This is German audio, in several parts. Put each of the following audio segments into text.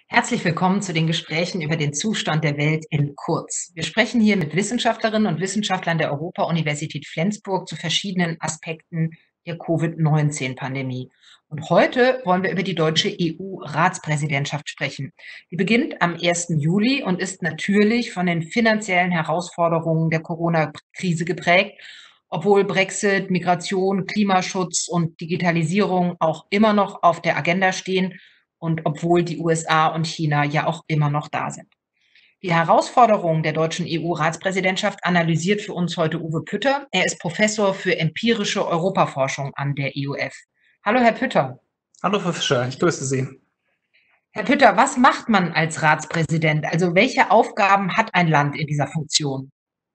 Herzlich willkommen zu den Gesprächen über den Zustand der Welt in kurz. Wir sprechen hier mit Wissenschaftlerinnen und Wissenschaftlern der Europa-Universität Flensburg zu verschiedenen Aspekten der Covid-19-Pandemie. Und heute wollen wir über die deutsche EU-Ratspräsidentschaft sprechen. Die beginnt am 1. Juli und ist natürlich von den finanziellen Herausforderungen der Corona-Krise geprägt, obwohl Brexit, Migration, Klimaschutz und Digitalisierung auch immer noch auf der Agenda stehen und obwohl die USA und China ja auch immer noch da sind. Die Herausforderungen der deutschen EU-Ratspräsidentschaft analysiert für uns heute Uwe Pütter. Er ist Professor für empirische Europaforschung an der EUF. Hallo, Herr Pütter. Hallo, Frau Fischer, ich grüße Sie. Herr Pütter, was macht man als Ratspräsident? Also welche Aufgaben hat ein Land in dieser Funktion?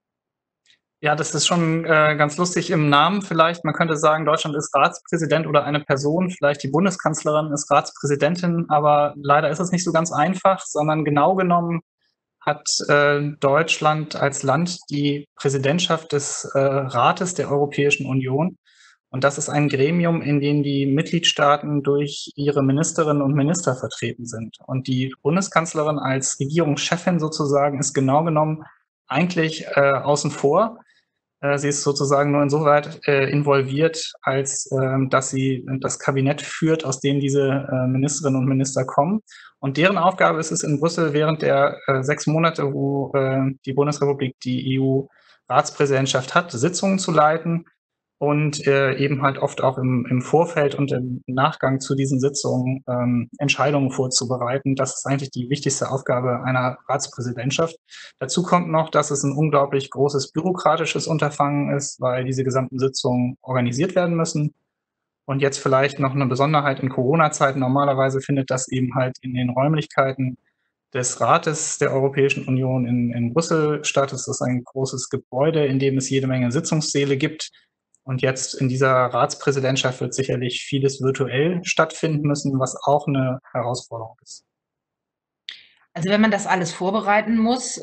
Ja, das ist schon ganz lustig im Namen vielleicht. Man könnte sagen, Deutschland ist Ratspräsident oder eine Person, vielleicht die Bundeskanzlerin ist Ratspräsidentin, aber leider ist es nicht so ganz einfach, sondern genau genommen hat Deutschland als Land die Präsidentschaft des Rates der Europäischen Union. Und das ist ein Gremium, in dem die Mitgliedstaaten durch ihre Ministerinnen und Minister vertreten sind. Und die Bundeskanzlerin als Regierungschefin sozusagen ist genau genommen eigentlich außen vor. Sie ist sozusagen nur insoweit involviert, als dass sie das Kabinett führt, aus dem diese Ministerinnen und Minister kommen. Und deren Aufgabe ist es in Brüssel während der 6 Monate, wo die Bundesrepublik die EU-Ratspräsidentschaft hat, Sitzungen zu leiten und eben halt oft auch im Vorfeld und im Nachgang zu diesen Sitzungen Entscheidungen vorzubereiten. Das ist eigentlich die wichtigste Aufgabe einer Ratspräsidentschaft. Dazu kommt noch, dass es ein unglaublich großes bürokratisches Unterfangen ist, weil diese gesamten Sitzungen organisiert werden müssen. Und jetzt vielleicht noch eine Besonderheit in Corona-Zeiten. Normalerweise findet das eben halt in den Räumlichkeiten des Rates der Europäischen Union in Brüssel statt. Es ist ein großes Gebäude, in dem es jede Menge Sitzungssäle gibt. Und jetzt in dieser Ratspräsidentschaft wird sicherlich vieles virtuell stattfinden müssen, was auch eine Herausforderung ist. Also wenn man das alles vorbereiten muss,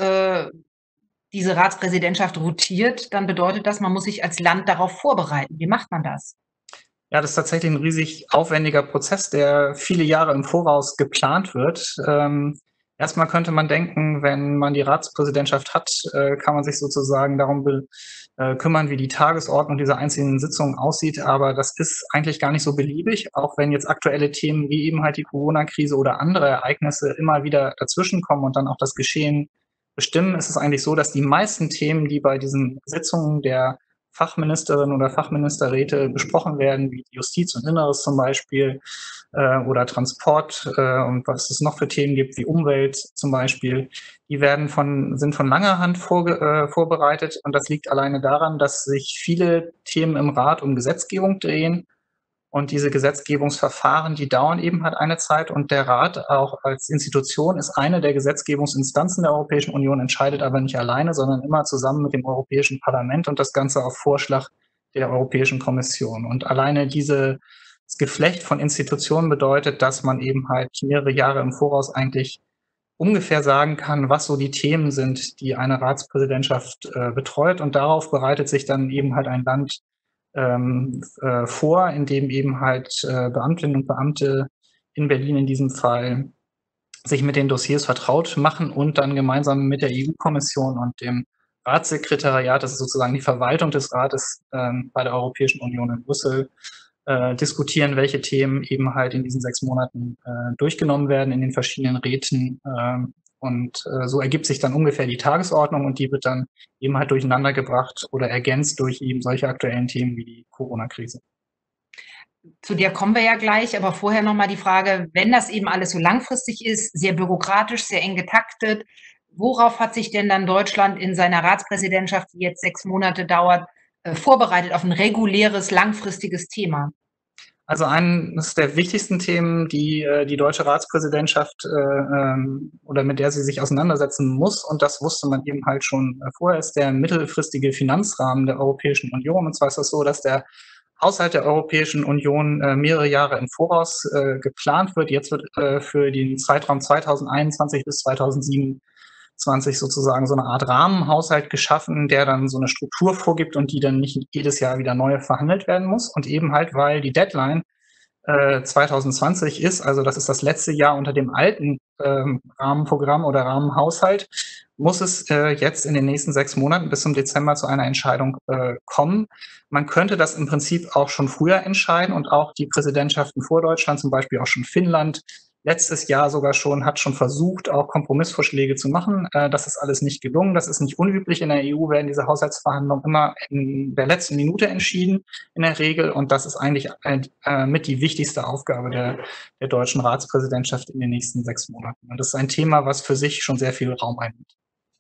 diese Ratspräsidentschaft rotiert, dann bedeutet das, man muss sich als Land darauf vorbereiten. Wie macht man das? Ja, das ist tatsächlich ein riesig aufwendiger Prozess, der viele Jahre im Voraus geplant wird. Erstmal könnte man denken, wenn man die Ratspräsidentschaft hat, kann man sich sozusagen darum kümmern, wie die Tagesordnung dieser einzelnen Sitzungen aussieht. Aber das ist eigentlich gar nicht so beliebig, auch wenn jetzt aktuelle Themen wie eben halt die Corona-Krise oder andere Ereignisse immer wieder dazwischenkommen und dann auch das Geschehen bestimmen. Ist es eigentlich so, dass die meisten Themen, die bei diesen Sitzungen der Fachministerinnen oder Fachministerräte besprochen werden, wie Justiz und Inneres zum Beispiel oder Transport und was es noch für Themen gibt, wie Umwelt zum Beispiel, die sind von langer Hand vorbereitet. Und das liegt alleine daran, dass sich viele Themen im Rat um Gesetzgebung drehen. Und diese Gesetzgebungsverfahren, die dauern eben halt eine Zeit. Und der Rat auch als Institution ist eine der Gesetzgebungsinstanzen der Europäischen Union, entscheidet aber nicht alleine, sondern immer zusammen mit dem Europäischen Parlament und das Ganze auf Vorschlag der Europäischen Kommission. Und alleine dieses Geflecht von Institutionen bedeutet, dass man eben halt mehrere Jahre im Voraus eigentlich ungefähr sagen kann, was so die Themen sind, die eine Ratspräsidentschaft betreut. Und darauf bereitet sich dann eben halt ein Land vor, in dem eben halt Beamtinnen und Beamte in Berlin in diesem Fall sich mit den Dossiers vertraut machen und dann gemeinsam mit der EU-Kommission und dem Ratssekretariat, das ist sozusagen die Verwaltung des Rates bei der Europäischen Union in Brüssel, diskutieren, welche Themen eben halt in diesen 6 Monaten durchgenommen werden in den verschiedenen Räten. Und so ergibt sich dann ungefähr die Tagesordnung und die wird dann eben halt durcheinandergebracht oder ergänzt durch eben solche aktuellen Themen wie die Corona-Krise. Zu der kommen wir ja gleich, aber vorher noch mal die Frage, wenn das eben alles so langfristig ist, sehr bürokratisch, sehr eng getaktet, worauf hat sich denn dann Deutschland in seiner Ratspräsidentschaft, die jetzt 6 Monate dauert, vorbereitet auf ein reguläres, langfristiges Thema? Also eines der wichtigsten Themen, die die deutsche Ratspräsidentschaft oder mit der sie sich auseinandersetzen muss, und das wusste man eben halt schon vorher, ist der mittelfristige Finanzrahmen der Europäischen Union. Und zwar ist das so, dass der Haushalt der Europäischen Union mehrere Jahre im Voraus geplant wird. Jetzt wird für den Zeitraum 2021 bis 2027 sozusagen so eine Art Rahmenhaushalt geschaffen, der dann so eine Struktur vorgibt und die dann nicht jedes Jahr wieder neu verhandelt werden muss. Und eben halt, weil die Deadline 2020 ist, also das ist das letzte Jahr unter dem alten Rahmenprogramm oder Rahmenhaushalt, muss es jetzt in den nächsten 6 Monaten bis zum Dezember zu einer Entscheidung kommen. Man könnte das im Prinzip auch schon früher entscheiden und auch die Präsidentschaften vor Deutschland, zum Beispiel auch schon Finnland, letztes Jahr sogar schon, hat schon versucht, auch Kompromissvorschläge zu machen. Das ist alles nicht gelungen. Das ist nicht unüblich. In der EU werden diese Haushaltsverhandlungen immer in der letzten Minute entschieden, in der Regel. Und das ist eigentlich mit die wichtigste Aufgabe der deutschen Ratspräsidentschaft in den nächsten 6 Monaten. Und das ist ein Thema, was für sich schon sehr viel Raum einnimmt.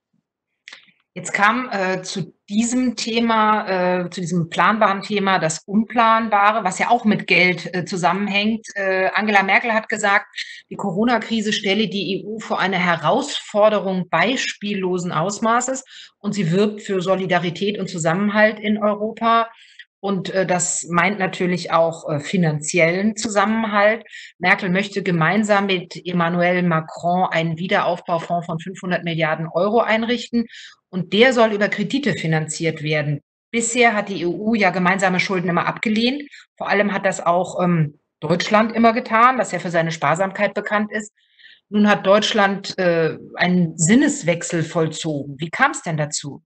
Jetzt kam zu diesem Thema, zu diesem planbaren Thema, das Unplanbare, was ja auch mit Geld zusammenhängt. Angela Merkel hat gesagt, die Corona-Krise stelle die EU vor eine Herausforderung beispiellosen Ausmaßes und sie wirbt für Solidarität und Zusammenhalt in Europa. Und das meint natürlich auch finanziellen Zusammenhalt. Merkel möchte gemeinsam mit Emmanuel Macron einen Wiederaufbaufonds von 500 Milliarden Euro einrichten. Und der soll über Kredite finanziert werden. Bisher hat die EU ja gemeinsame Schulden immer abgelehnt. Vor allem hat das auch Deutschland immer getan, das ja für seine Sparsamkeit bekannt ist. Nun hat Deutschland einen Sinneswechsel vollzogen. Wie kam es denn dazu?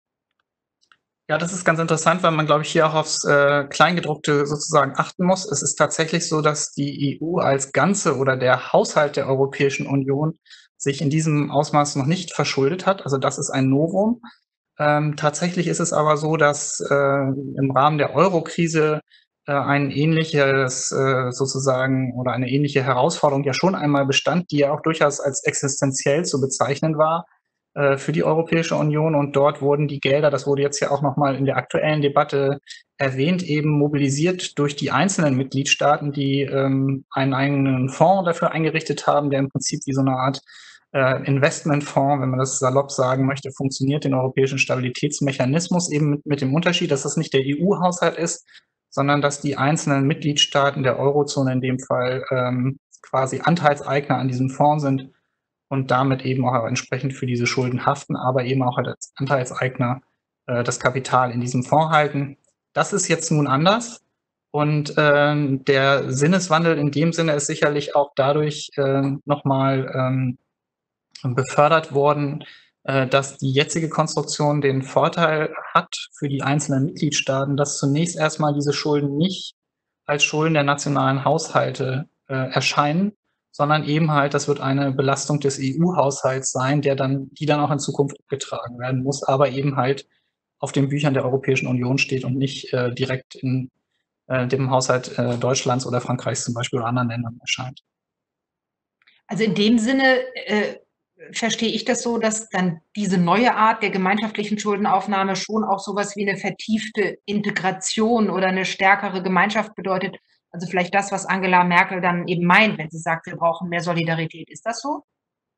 Ja, das ist ganz interessant, weil man, glaube ich, hier auch aufs Kleingedruckte sozusagen achten muss. Es ist tatsächlich so, dass die EU als Ganze oder der Haushalt der Europäischen Union sich in diesem Ausmaß noch nicht verschuldet hat. Also das ist ein Novum. Tatsächlich ist es aber so, dass im Rahmen der Euro-Krise ein ähnliches sozusagen oder eine ähnliche Herausforderung ja schon einmal bestand, die ja auch durchaus als existenziell zu bezeichnen war für die Europäische Union. Und dort wurden die Gelder, das wurde jetzt ja auch nochmal in der aktuellen Debatte erwähnt, eben mobilisiert durch die einzelnen Mitgliedstaaten, die einen eigenen Fonds dafür eingerichtet haben, der im Prinzip wie so eine Art Investmentfonds, wenn man das salopp sagen möchte, funktioniert, den europäischen Stabilitätsmechanismus, eben mit dem Unterschied, dass das nicht der EU-Haushalt ist, sondern dass die einzelnen Mitgliedstaaten der Eurozone in dem Fall quasi Anteilseigner an diesem Fonds sind und damit eben auch entsprechend für diese Schulden haften, aber eben auch als Anteilseigner das Kapital in diesem Fonds halten. Das ist jetzt nun anders. Und der Sinneswandel in dem Sinne ist sicherlich auch dadurch nochmal befördert worden, dass die jetzige Konstruktion den Vorteil hat für die einzelnen Mitgliedstaaten, dass zunächst erstmal diese Schulden nicht als Schulden der nationalen Haushalte erscheinen, sondern eben halt, das wird eine Belastung des EU-Haushalts sein, die dann auch in Zukunft getragen werden muss, aber eben halt auf den Büchern der Europäischen Union steht und nicht direkt in dem Haushalt Deutschlands oder Frankreichs zum Beispiel oder anderen Ländern erscheint. Also in dem Sinne verstehe ich das so, dass dann diese neue Art der gemeinschaftlichen Schuldenaufnahme schon auch sowas wie eine vertiefte Integration oder eine stärkere Gemeinschaft bedeutet. Also vielleicht das, was Angela Merkel dann eben meint, wenn sie sagt, wir brauchen mehr Solidarität. Ist das so?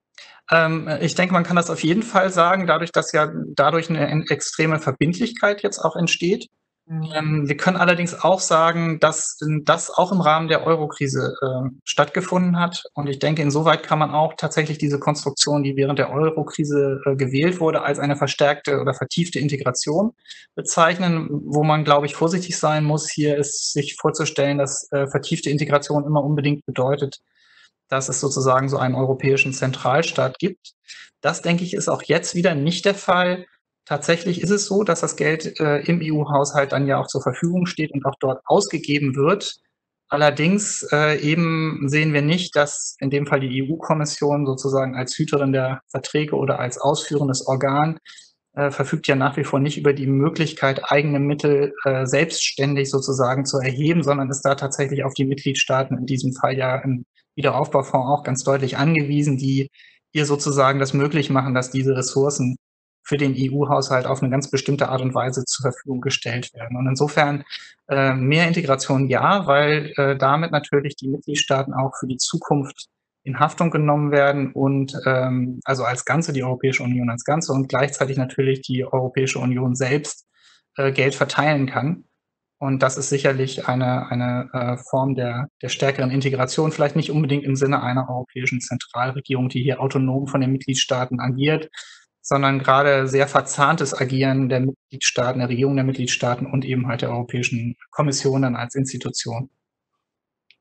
Ich denke, man kann das auf jeden Fall sagen, dass ja dadurch eine extreme Verbindlichkeit jetzt auch entsteht. Wir können allerdings auch sagen, dass das auch im Rahmen der Euro-Krise stattgefunden hat. Und ich denke, insoweit kann man auch tatsächlich diese Konstruktion, die während der Euro-Krise gewählt wurde, als eine verstärkte oder vertiefte Integration bezeichnen. Wo man, glaube ich, vorsichtig sein muss, hier ist sich vorzustellen, dass vertiefte Integration immer unbedingt bedeutet, dass es sozusagen so einen europäischen Zentralstaat gibt. Das, denke ich, ist auch jetzt wieder nicht der Fall. Tatsächlich ist es so, dass das Geld im EU-Haushalt dann ja auch zur Verfügung steht und auch dort ausgegeben wird. Allerdings eben sehen wir nicht, dass in dem Fall die EU-Kommission sozusagen als Hüterin der Verträge oder als ausführendes Organ verfügt ja nach wie vor nicht über die Möglichkeit, eigene Mittel selbstständig sozusagen zu erheben, sondern ist da tatsächlich auf die Mitgliedstaaten, in diesem Fall ja im Wiederaufbaufonds auch ganz deutlich angewiesen, die ihr sozusagen das möglich machen, dass diese Ressourcen für den EU-Haushalt auf eine ganz bestimmte Art und Weise zur Verfügung gestellt werden. Und insofern mehr Integration ja, weil damit natürlich die Mitgliedstaaten auch für die Zukunft in Haftung genommen werden und also als Ganze, die Europäische Union als Ganze und gleichzeitig natürlich die Europäische Union selbst Geld verteilen kann. Und das ist sicherlich eine Form der stärkeren Integration, vielleicht nicht unbedingt im Sinne einer europäischen Zentralregierung, die hier autonom von den Mitgliedstaaten agiert, sondern gerade sehr verzahntes Agieren der Mitgliedstaaten, der Regierung der Mitgliedstaaten und eben halt der Europäischen Kommission dann als Institution.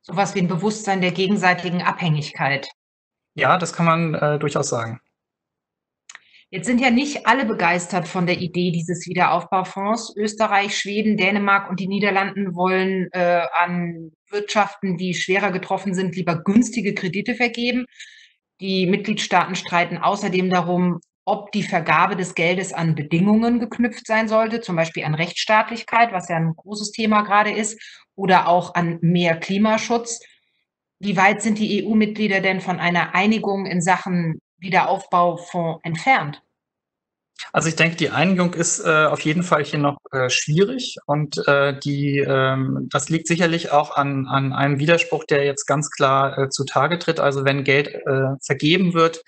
Sowas wie ein Bewusstsein der gegenseitigen Abhängigkeit. Ja, das kann man durchaus sagen. Jetzt sind ja nicht alle begeistert von der Idee dieses Wiederaufbaufonds. Österreich, Schweden, Dänemark und die Niederlanden wollen an Wirtschaften, die schwerer getroffen sind, lieber günstige Kredite vergeben. Die Mitgliedstaaten streiten außerdem darum, ob die Vergabe des Geldes an Bedingungen geknüpft sein sollte, zum Beispiel an Rechtsstaatlichkeit, was ja ein großes Thema gerade ist, oder auch an mehr Klimaschutz. Wie weit sind die EU-Mitglieder denn von einer Einigung in Sachen Wiederaufbaufonds entfernt? Also ich denke, die Einigung ist auf jeden Fall hier noch schwierig und das liegt sicherlich auch an einem Widerspruch, der jetzt ganz klar zutage tritt. Also wenn Geld vergeben wird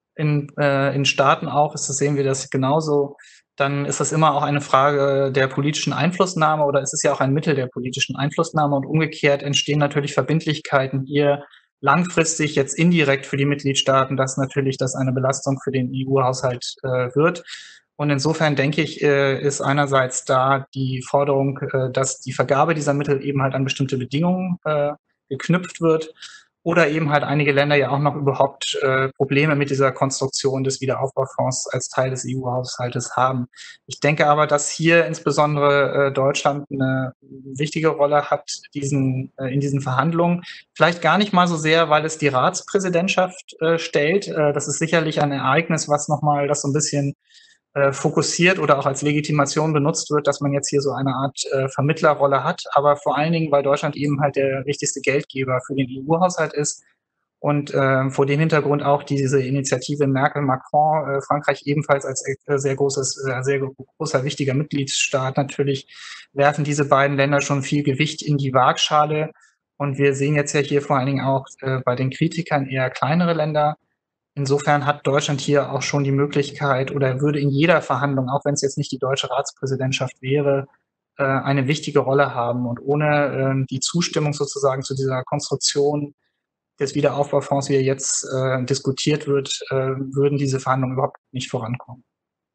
in Staaten auch, sehen wir das genauso, dann ist das immer auch eine Frage der politischen Einflussnahme oder es ist ja auch ein Mittel der politischen Einflussnahme und umgekehrt entstehen natürlich Verbindlichkeiten hier langfristig jetzt indirekt für die Mitgliedstaaten, dass natürlich das eine Belastung für den EU-Haushalt wird. Und insofern denke ich, ist einerseits da die Forderung, dass die Vergabe dieser Mittel eben halt an bestimmte Bedingungen geknüpft wird oder eben halt einige Länder ja auch noch überhaupt Probleme mit dieser Konstruktion des Wiederaufbaufonds als Teil des EU-Haushaltes haben. Ich denke aber, dass hier insbesondere Deutschland eine wichtige Rolle hat in diesen Verhandlungen. Vielleicht gar nicht mal so sehr, weil es die Ratspräsidentschaft stellt. Das ist sicherlich ein Ereignis, was nochmal das so ein bisschen fokussiert oder auch als Legitimation benutzt wird, dass man jetzt hier so eine Art Vermittlerrolle hat, aber vor allen Dingen, weil Deutschland eben halt der wichtigste Geldgeber für den EU-Haushalt ist und vor dem Hintergrund auch diese Initiative Merkel-Macron, Frankreich ebenfalls als sehr großer, wichtiger Mitgliedsstaat natürlich, werfen diese beiden Länder schon viel Gewicht in die Waagschale. Und wir sehen jetzt ja hier vor allen Dingen auch bei den Kritikern eher kleinere Länder. Insofern hat Deutschland hier auch schon die Möglichkeit oder würde in jeder Verhandlung, auch wenn es jetzt nicht die deutsche Ratspräsidentschaft wäre, eine wichtige Rolle haben. Und ohne die Zustimmung sozusagen zu dieser Konstruktion des Wiederaufbaufonds, wie er jetzt diskutiert wird, würden diese Verhandlungen überhaupt nicht vorankommen.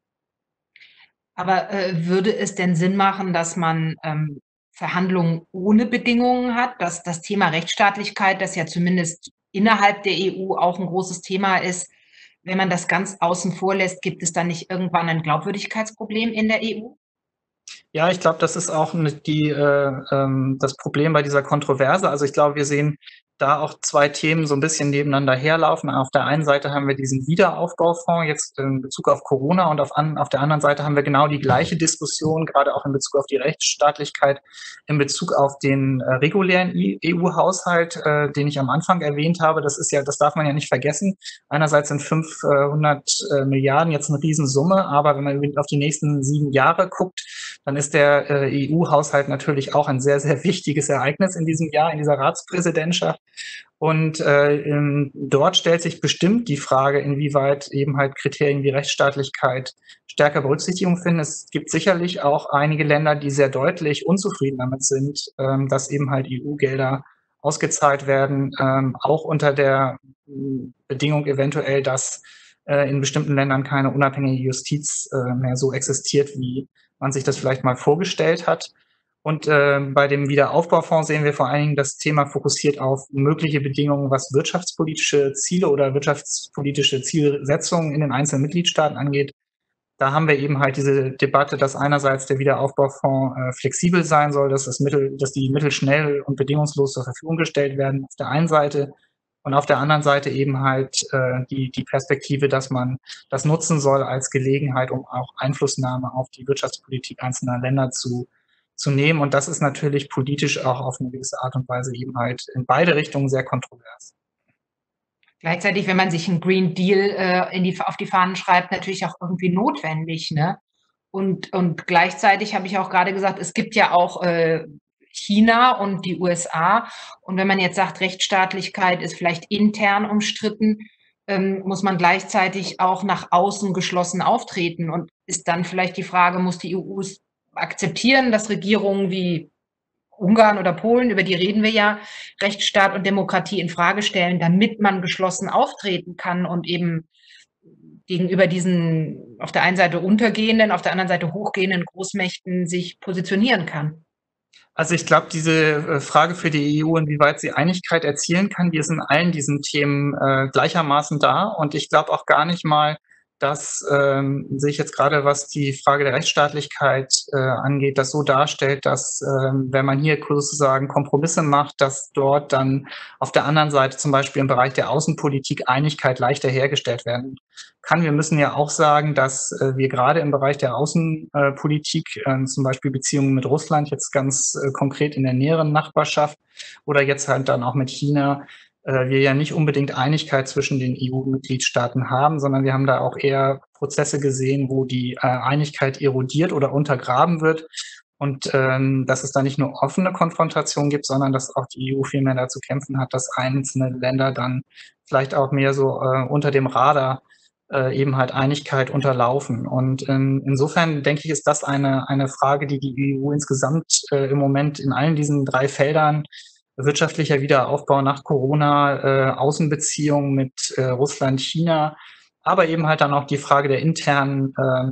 Aber würde es denn Sinn machen, dass man Verhandlungen ohne Bedingungen hat, dass das Thema Rechtsstaatlichkeit, das ja zumindest innerhalb der EU auch ein großes Thema ist, wenn man das ganz außen vor lässt, gibt es dann nicht irgendwann ein Glaubwürdigkeitsproblem in der EU? Ja, ich glaube, das ist auch das Problem bei dieser Kontroverse. Also ich glaube, wir sehen da auch zwei Themen so ein bisschen nebeneinander herlaufen. Auf der einen Seite haben wir diesen Wiederaufbaufonds jetzt in Bezug auf Corona und auf der anderen Seite haben wir genau die gleiche Diskussion, gerade auch in Bezug auf die Rechtsstaatlichkeit, in Bezug auf den regulären EU-Haushalt, den ich am Anfang erwähnt habe. Das darf man ja nicht vergessen. Einerseits sind 500 Milliarden jetzt eine Riesensumme, aber wenn man auf die nächsten 7 Jahre guckt, dann ist der EU-Haushalt natürlich auch ein sehr, sehr wichtiges Ereignis in diesem Jahr, in dieser Ratspräsidentschaft. Und dort stellt sich bestimmt die Frage, inwieweit eben halt Kriterien wie Rechtsstaatlichkeit stärker Berücksichtigung finden. Es gibt sicherlich auch einige Länder, die sehr deutlich unzufrieden damit sind, dass eben halt EU-Gelder ausgezahlt werden, auch unter der Bedingung eventuell, dass in bestimmten Ländern keine unabhängige Justiz mehr so existiert, wie man sich das vielleicht mal vorgestellt hat. Und bei dem Wiederaufbaufonds sehen wir vor allen Dingen das Thema fokussiert auf mögliche Bedingungen, was wirtschaftspolitische Ziele oder wirtschaftspolitische Zielsetzungen in den einzelnen Mitgliedstaaten angeht. Da haben wir eben halt diese Debatte, dass einerseits der Wiederaufbaufonds flexibel sein soll, dass die Mittel schnell und bedingungslos zur Verfügung gestellt werden auf der einen Seite und auf der anderen Seite eben halt die Perspektive, dass man das nutzen soll als Gelegenheit, um auch Einflussnahme auf die Wirtschaftspolitik einzelner Länder zu nehmen. Und das ist natürlich politisch auch auf eine gewisse Art und Weise eben halt in beide Richtungen sehr kontrovers. Gleichzeitig, wenn man sich einen Green Deal auf die Fahnen schreibt, natürlich auch irgendwie notwendig, ne? Und gleichzeitig habe ich auch gerade gesagt, es gibt ja auch China und die USA. Und wenn man jetzt sagt, Rechtsstaatlichkeit ist vielleicht intern umstritten, muss man gleichzeitig auch nach außen geschlossen auftreten. Und ist dann vielleicht die Frage, muss die EU es akzeptieren, dass Regierungen wie Ungarn oder Polen, über die reden wir ja, Rechtsstaat und Demokratie in Frage stellen, damit man geschlossen auftreten kann und eben gegenüber diesen auf der einen Seite untergehenden, auf der anderen Seite hochgehenden Großmächten sich positionieren kann. Also ich glaube, diese Frage für die EU, inwieweit sie Einigkeit erzielen kann, die ist in allen diesen Themen gleichermaßen da. Und ich glaube auch gar nicht mal, dass sich jetzt gerade, was die Frage der Rechtsstaatlichkeit angeht, das so darstellt, dass wenn man hier sozusagen Kompromisse macht, dass dort dann auf der anderen Seite zum Beispiel im Bereich der Außenpolitik Einigkeit leichter hergestellt werden kann. Wir müssen ja auch sagen, dass wir gerade im Bereich der Außenpolitik, zum Beispiel Beziehungen mit Russland, jetzt ganz konkret in der näheren Nachbarschaft oder jetzt halt dann auch mit China, wir ja nicht unbedingt Einigkeit zwischen den EU-Mitgliedstaaten haben, sondern wir haben da auch eher Prozesse gesehen, wo die Einigkeit erodiert oder untergraben wird. Und dass es da nicht nur offene Konfrontation gibt, sondern dass auch die EU viel mehr dazu kämpfen hat, dass einzelne Länder dann vielleicht auch mehr so unter dem Radar eben halt Einigkeit unterlaufen. Und insofern denke ich, ist das eine Frage, die die EU insgesamt im Moment in allen diesen 3 Feldern wirtschaftlicher Wiederaufbau nach Corona, Außenbeziehungen mit Russland, China, aber eben halt dann auch die Frage der internen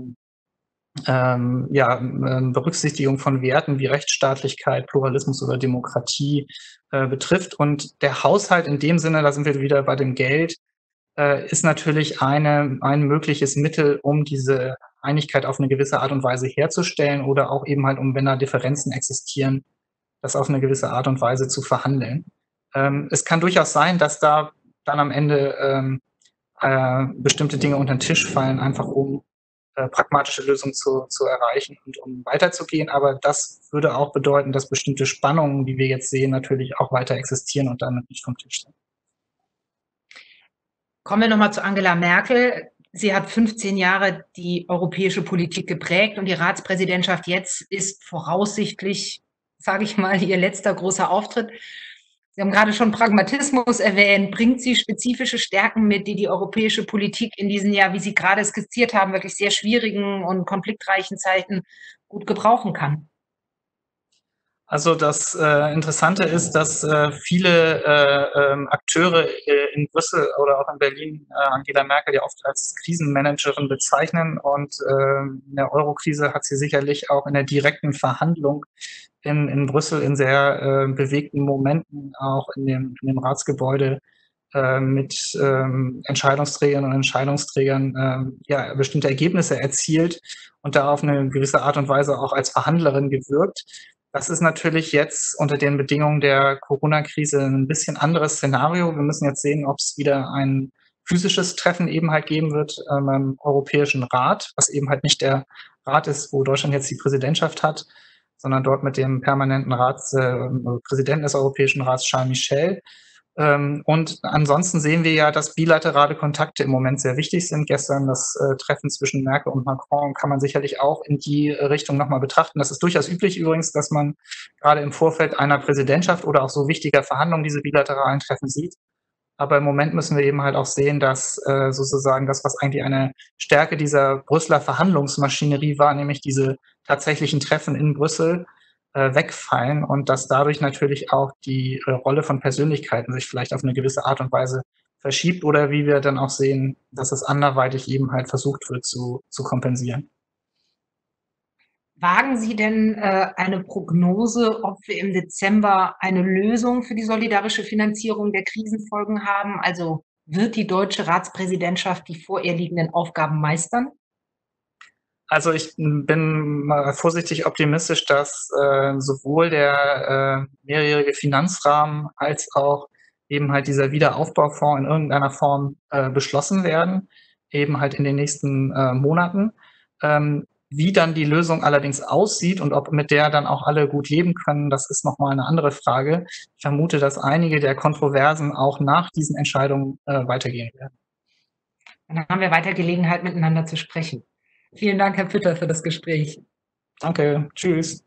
Berücksichtigung von Werten wie Rechtsstaatlichkeit, Pluralismus oder Demokratie betrifft. Und der Haushalt in dem Sinne, da sind wir wieder bei dem Geld, ist natürlich ein mögliches Mittel, um diese Einigkeit auf eine gewisse Art und Weise herzustellen oder auch eben halt, um, wenn da Differenzen existieren, das auf eine gewisse Art und Weise zu verhandeln. Es kann durchaus sein, dass da dann am Ende bestimmte Dinge unter den Tisch fallen, einfach um pragmatische Lösungen zu erreichen und um weiterzugehen. Aber das würde auch bedeuten, dass bestimmte Spannungen, die wir jetzt sehen, natürlich auch weiter existieren und damit nicht vom Tisch sind. Kommen wir nochmal zu Angela Merkel. Sie hat 15 Jahre die europäische Politik geprägt und die Ratspräsidentschaft jetzt ist voraussichtlich, sage ich mal, ihr letzter großer Auftritt. Sie haben gerade schon Pragmatismus erwähnt. Bringt sie spezifische Stärken mit, die die europäische Politik in diesen Jahr, wie Sie gerade skizziert haben, wirklich sehr schwierigen und konfliktreichen Zeiten gut gebrauchen kann? Also das Interessante ist, dass viele Akteure in Brüssel oder auch in Berlin Angela Merkel ja oft als Krisenmanagerin bezeichnen. Und in der Eurokrise hat sie sicherlich auch in der direkten Verhandlung in Brüssel in sehr bewegten Momenten, auch in dem Ratsgebäude, mit Entscheidungsträgern und Entscheidungsträgern ja, bestimmte Ergebnisse erzielt und da auf eine gewisse Art und Weise auch als Verhandlerin gewirkt. Das ist natürlich jetzt unter den Bedingungen der Corona-Krise ein bisschen anderes Szenario. Wir müssen jetzt sehen, ob es wieder ein physisches Treffen eben halt geben wird beim Europäischen Rat, was eben halt nicht der Rat ist, wo Deutschland jetzt die Präsidentschaft hat, sondern dort mit dem permanenten Präsidenten des Europäischen Rats, Charles Michel. Und ansonsten sehen wir ja, dass bilaterale Kontakte im Moment sehr wichtig sind. Gestern das Treffen zwischen Merkel und Macron kann man sicherlich auch in die Richtung nochmal betrachten. Das ist durchaus üblich übrigens, dass man gerade im Vorfeld einer Präsidentschaft oder auch so wichtiger Verhandlungen diese bilateralen Treffen sieht. Aber im Moment müssen wir eben halt auch sehen, dass sozusagen das, was eigentlich eine Stärke dieser Brüsseler Verhandlungsmaschinerie war, nämlich diese tatsächlichen Treffen in Brüssel, wegfallen und dass dadurch natürlich auch die Rolle von Persönlichkeiten sich vielleicht auf eine gewisse Art und Weise verschiebt oder wie wir dann auch sehen, dass es anderweitig eben halt versucht wird zu kompensieren. Wagen Sie denn eine Prognose, ob wir im Dezember eine Lösung für die solidarische Finanzierung der Krisenfolgen haben? Also wird die deutsche Ratspräsidentschaft die vor ihr liegenden Aufgaben meistern? Also ich bin mal vorsichtig optimistisch, dass sowohl der mehrjährige Finanzrahmen als auch eben halt dieser Wiederaufbaufonds in irgendeiner Form beschlossen werden, eben halt in den nächsten Monaten. Wie dann die Lösung allerdings aussieht und ob mit der dann auch alle gut leben können, das ist nochmal eine andere Frage. Ich vermute, dass einige der Kontroversen auch nach diesen Entscheidungen weitergehen werden. Dann haben wir weiter Gelegenheit, miteinander zu sprechen. Vielen Dank, Herr Pütter, für das Gespräch. Danke, tschüss.